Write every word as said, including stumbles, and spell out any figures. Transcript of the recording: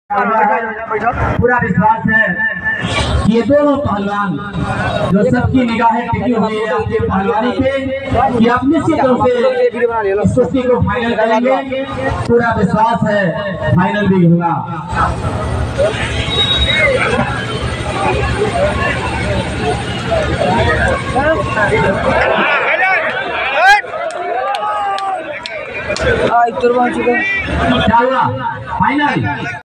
पूरा विश्वास है कि ये दोनों पहलवान जो सबकी निगाहें टिकी हुई है आपके पहलवानी पे कि आप निश्चित रूप से इस कुश्ती को फाइनल करेंगे। पूरा विश्वास है फाइनल भी होगा। फाइनल